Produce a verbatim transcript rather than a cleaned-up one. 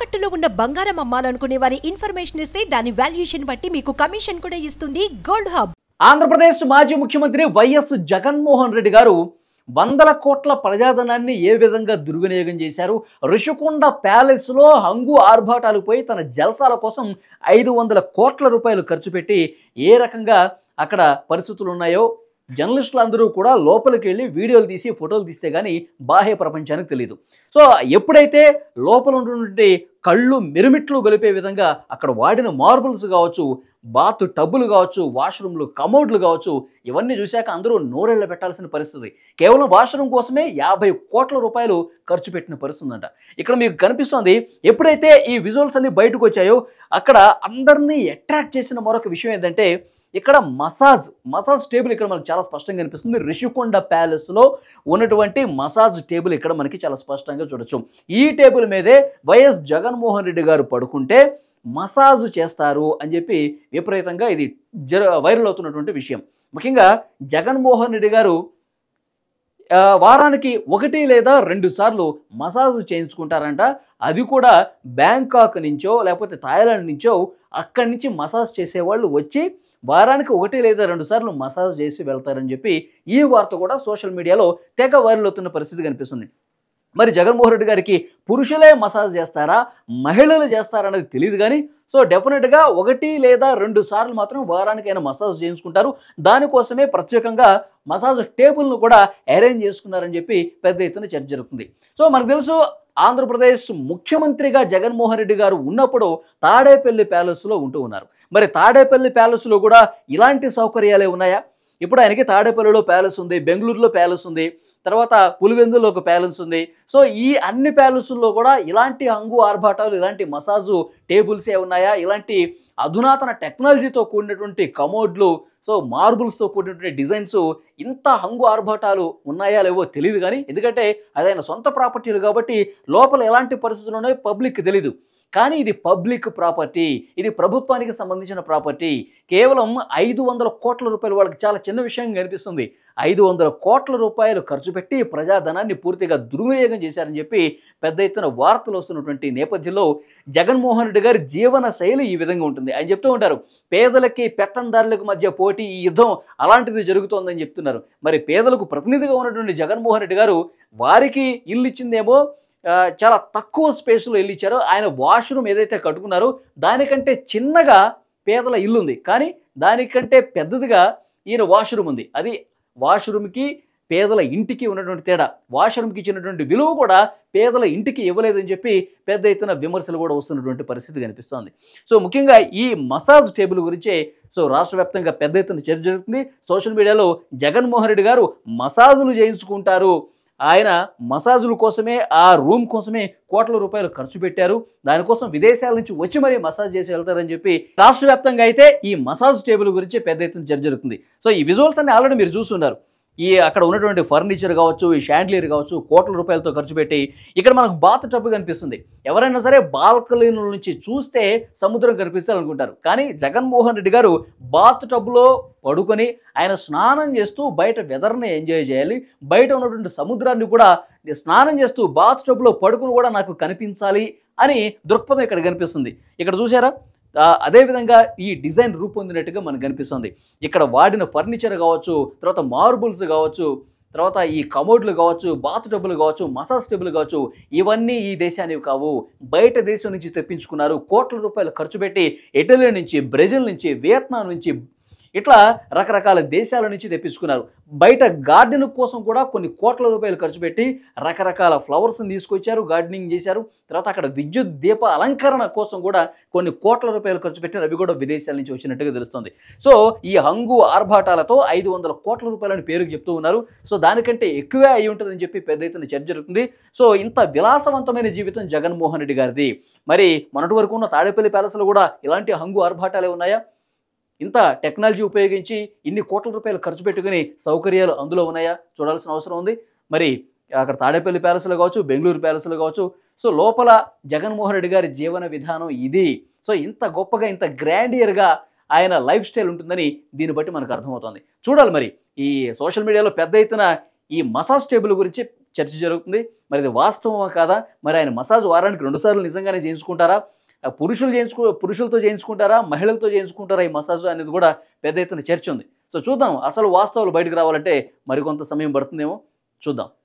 తాకట్టులో ఉన్న బంగారం అమ్మాలనుకునే వారి ఇన్ఫర్మేషన్ ఇస్తే దాని వాల్యుయేషన్ బట్టి మీకు కమిషన్ కూడా ఇస్తుంది గోల్డ్ హబ్. ఆంధ్రప్రదేశ్ మాజీ ముఖ్యమంత్రి వైఎస్ జగన్మోహన్ రెడ్డి గారు వందల కోట్ల ప్రజాధనాన్ని ఏ విధంగా దుర్వినియోగం చేశారు? ఋషికొండ ప్యాలెస్లో హంగు ఆర్భాటాలు పోయి తన జల్సాల కోసం ఐదు వందల కోట్ల రూపాయలు ఖర్చు పెట్టి ఏ రకంగా అక్కడ పరిస్థితులు ఉన్నాయో జర్నలిస్టులు అందరూ కూడా లోపలికి వెళ్ళి వీడియోలు తీసి ఫోటోలు తీస్తే కానీ బాహ్య ప్రపంచానికి తెలియదు. సో ఎప్పుడైతే లోపల ఉన్నటువంటి కళ్ళు మిరుమిట్లు గొలిపే విధంగా అక్కడ వాడిన మార్బుల్స్ కావచ్చు, బాత్ టబ్బులు కావచ్చు, వాష్రూమ్లు కమోడ్లు కావచ్చు, ఇవన్నీ చూశాక అందరూ నోరెళ్ళ పెట్టాల్సిన పరిస్థితి. కేవలం వాష్రూమ్ కోసమే యాభై కోట్ల రూపాయలు ఖర్చు పెట్టిన పరిస్థితి ఉందంట. ఇక్కడ మీకు కనిపిస్తోంది. ఎప్పుడైతే ఈ విజువల్స్ అన్ని బయటకు వచ్చాయో అక్కడ అందరినీ అట్రాక్ట్ చేసిన మరొక విషయం ఏంటంటే ఇక్కడ మసాజ్ మసాజ్ టేబుల్ ఇక్కడ మనకు చాలా స్పష్టంగా కనిపిస్తుంది. రిషికొండ ప్యాలెస్లో ఉన్నటువంటి మసాజ్ టేబుల్ ఇక్కడ మనకి చాలా స్పష్టంగా చూడొచ్చు. ఈ టేబుల్ మీదే వైఎస్ జగన్మోహన్ రెడ్డి గారు పడుకుంటే మసాజ్ చేస్తారు అని చెప్పి విపరీతంగా ఇది జర వైరల్ అవుతున్నటువంటి విషయం. ముఖ్యంగా జగన్మోహన్ రెడ్డి గారు వారానికి ఒకటి లేదా రెండు సార్లు మసాజ్ చేయించుకుంటారంట. అది కూడా బ్యాంకాక్ నుంచో లేకపోతే థాయిలాండ్ నుంచో అక్కడి నుంచి మసాజ్ చేసేవాళ్ళు వచ్చి వారానికి ఒకటి లేదా రెండు సార్లు మసాజ్ చేసి వెళ్తారని చెప్పి ఈ వార్త కూడా సోషల్ మీడియాలో తెగ వైరల్ అవుతున్న పరిస్థితి కనిపిస్తుంది. మరి జగన్మోహన్ రెడ్డి గారికి పురుషులే మసాజ్ చేస్తారా, మహిళలు చేస్తారా అనేది తెలియదు. కానీ సో డెఫినెట్గా ఒకటి లేదా రెండు సార్లు మాత్రం వారానికి ఆయన మసాజ్ చేయించుకుంటారు. దానికోసమే ప్రత్యేకంగా మసాజ్ టేబుల్ను కూడా అరేంజ్ చేసుకున్నారని చెప్పి పెద్ద ఎత్తున చర్చ జరుగుతుంది. సో మనకు తెలుసు ఆంధ్రప్రదేశ్ ముఖ్యమంత్రిగా జగన్మోహన్ రెడ్డి గారు ఉన్నప్పుడు తాడేపల్లి ప్యాలెస్లో ఉంటూ ఉన్నారు. మరి తాడేపల్లి ప్యాలెస్లో కూడా ఇలాంటి సౌకర్యాలే ఉన్నాయా? ఇప్పుడు ఆయనకి తాడేపల్లిలో ప్యాలెస్ ఉంది, బెంగళూరులో ప్యాలెస్ ఉంది, తర్వాత పులివెందులో ఒక ప్యాలెస్ ఉంది. సో ఈ అన్ని ప్యాలెస్ల్లో కూడా ఇలాంటి హంగు ఆర్భాటాలు, ఇలాంటి మసాజు టేబుల్సే ఉన్నాయా? ఇలాంటి అధునాతన టెక్నాలజీతో కూడినటువంటి కమోడ్లు, సో మార్బుల్స్తో కూడినటువంటి డిజైన్స్, ఇంత హంగు ఆర్భాటాలు ఉన్నాయా లేవో తెలియదు. కానీ ఎందుకంటే అది ఆయన సొంత ప్రాపర్టీలు కాబట్టి లోపల ఎలాంటి పరిస్థితులు ఉన్నాయో పబ్లిక్ తెలీదు. కానీ ఇది పబ్లిక్ ప్రాపర్టీ, ఇది ప్రభుత్వానికి సంబంధించిన ప్రాపర్టీ. కేవలం ఐదు వందల కోట్ల రూపాయలు, వాళ్ళకి చాలా చిన్న విషయంగా కనిపిస్తుంది. ఐదు వందల కోట్ల రూపాయలు ఖర్చు పెట్టి ప్రజాధనాన్ని పూర్తిగా దుర్వినియోగం చేశారని చెప్పి పెద్ద ఎత్తున వార్తలు వస్తున్నటువంటి నేపథ్యంలో జగన్మోహన్ రెడ్డి గారి జీవన శైలి ఈ విధంగా ఉంటుంది. ఆయన చెప్తూ ఉంటారు, పేదలకి పెత్తందారులకు మధ్య పోటీ, ఈ యుద్ధం అలాంటిది జరుగుతోందని చెప్తున్నారు. మరి పేదలకు ప్రతినిధిగా ఉన్నటువంటి జగన్మోహన్ రెడ్డి గారు వారికి ఇల్లు ఇచ్చిందేమో చాలా తక్కువ స్పేస్లో ఇల్లు ఇచ్చారు. ఆయన వాష్రూమ్ ఏదైతే కట్టుకున్నారో దానికంటే చిన్నగా పేదల ఇల్లు ఉంది, కానీ దానికంటే పెద్దదిగా ఈయన వాష్రూమ్ ఉంది. అది వాష్రూమ్కి పేదల ఇంటికి ఉన్నటువంటి తేడా. వాష్రూమ్కి ఇచ్చినటువంటి విలువ కూడా పేదల ఇంటికి ఇవ్వలేదని చెప్పి పెద్ద ఎత్తున విమర్శలు కూడా వస్తున్నటువంటి పరిస్థితి కనిపిస్తోంది. సో ముఖ్యంగా ఈ మసాజ్ టేబుల్ గురించే సో రాష్ట్ర వ్యాప్తంగా పెద్ద ఎత్తున చర్చ జరుగుతుంది. సోషల్ మీడియాలో జగన్మోహన్ రెడ్డి గారు మసాజులు చేయించుకుంటారు, ఆయన మసాజుల కోసమే, ఆ రూమ్ కోసమే కోట్ల రూపాయలు ఖర్చు పెట్టారు, దానికోసం విదేశాల నుంచి వచ్చి మరీ మసాజ్ చేసి వెళ్తారని చెప్పి రాష్ట్ర వ్యాప్తంగా అయితే ఈ మసాజ్ టేబుల్ గురించి పెద్ద ఎత్తున చర్చ జరుగుతుంది. సో ఈ విజువల్స్ అన్ని ఆల్రెడీ మీరు చూస్తున్నారు. ఈ అక్కడ ఉన్నటువంటి ఫర్నిచర్ కావచ్చు, ఈ షాండ్లియర్ కావచ్చు, కోట్ల రూపాయలతో ఖర్చు పెట్టి ఇక్కడ మనకు బాత్ టబ్ కనిపిస్తుంది. ఎవరైనా సరే బాల్కనీల నుంచి చూస్తే సముద్రం కనిపిస్తుంది అనుకుంటారు. కానీ జగన్మోహన్ రెడ్డి గారు బాత్ టబ్లో పడుకొని ఆయన స్నానం చేస్తూ బయట వెదర్ని ఎంజాయ్ చేయాలి, బయట ఉన్నటువంటి సముద్రాన్ని కూడా స్నానం చేస్తూ బాత్ టబ్లో పడుకుని కూడా నాకు కనిపించాలి అని దృక్పథం ఇక్కడ కనిపిస్తుంది. ఇక్కడ చూసారా? అదేవిధంగా ఈ డిజైన్ రూపొందినట్టుగా మనకు కనిపిస్తుంది. ఇక్కడ వాడిన ఫర్నిచర్ కావచ్చు, తర్వాత మార్బుల్స్ కావచ్చు, తర్వాత ఈ కమోడ్లు కావచ్చు, బాత్ టబ్బులు కావచ్చు, మసాజ్ టేబుల్ కావచ్చు, ఇవన్నీ ఈ దేశానివి కావు, బయట దేశం నుంచి తెప్పించుకున్నారు. కోట్ల రూపాయలు ఖర్చు పెట్టి ఇటలీ నుంచి, బ్రెజిల్ నుంచి, వియత్నాం నుంచి, ఇట్లా రకరకాల దేశాల నుంచి తెప్పించుకున్నారు. బయట గార్డెన్ కోసం కూడా కొన్ని కోట్ల రూపాయలు ఖర్చు పెట్టి రకరకాల ఫ్లవర్స్ని తీసుకొచ్చారు, గార్డెనింగ్ చేశారు. తర్వాత అక్కడ విద్యుత్ దీప అలంకరణ కోసం కూడా కొన్ని కోట్ల రూపాయలు ఖర్చు పెట్టారు. అవి కూడా విదేశాల నుంచి వచ్చినట్టుగా తెలుస్తుంది. సో ఈ హంగు ఆర్భాటాలతో ఐదు వందల కోట్ల రూపాయలని పేరుకు చెప్తూ ఉన్నారు. సో దానికంటే ఎక్కువే అయి ఉంటుందని చెప్పి పెద్ద ఎత్తున చర్చ జరుగుతుంది. సో ఇంత విలాసవంతమైన జీవితం జగన్మోహన్ రెడ్డి గారిది. మరి మొన్నటి వరకు ఉన్న తాడేపల్లి ప్యాలెస్లో కూడా ఇలాంటి హంగు ఆర్భాటాలే ఉన్నాయా? ఇంత టెక్నాలజీ ఉపయోగించి ఇన్ని కోట్ల రూపాయలు ఖర్చు పెట్టుకుని సౌకర్యాలు అందులో ఉన్నాయా? చూడాల్సిన అవసరం ఉంది. మరి అక్కడ తాడేపల్లి ప్యాలెస్లో కావచ్చు, బెంగళూరు ప్యాలెస్లో కావచ్చు, సో లోపల జగన్మోహన్ రెడ్డి గారి జీవన విధానం ఇది. సో ఇంత గొప్పగా, ఇంత గ్రాండియర్గా ఆయన లైఫ్ స్టైల్ ఉంటుందని దీన్ని బట్టి మనకు అర్థమవుతుంది. చూడాలి మరి ఈ సోషల్ మీడియాలో పెద్ద ఎత్తున ఈ మసాజ్ టేబుల్ గురించి చర్చ జరుగుతుంది. మరి ఇది వాస్తవమా కాదా? మరి ఆయన మసాజ్ వారానికి రెండు సార్లు నిజంగానే చేయించుకుంటారా? పురుషులు చేయించుకో పురుషులతో చేయించుకుంటారా, మహిళలతో చేయించుకుంటారా ఈ మసాజ్ అనేది కూడా పెద్ద ఎత్తున చర్చ ఉంది. సో చూద్దాం, అసలు వాస్తవాలు బయటకు రావాలంటే మరికొంత సమయం పడుతుందేమో, చూద్దాం.